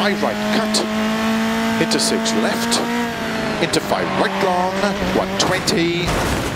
5 right cut, into 6 left, into 5 right long, 120,